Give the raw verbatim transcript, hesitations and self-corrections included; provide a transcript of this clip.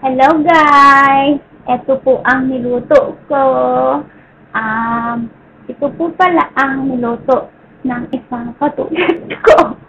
Hello guys! Ito po ang niluto ko. Um, ito po pala ang niluto ng isang katulad ko.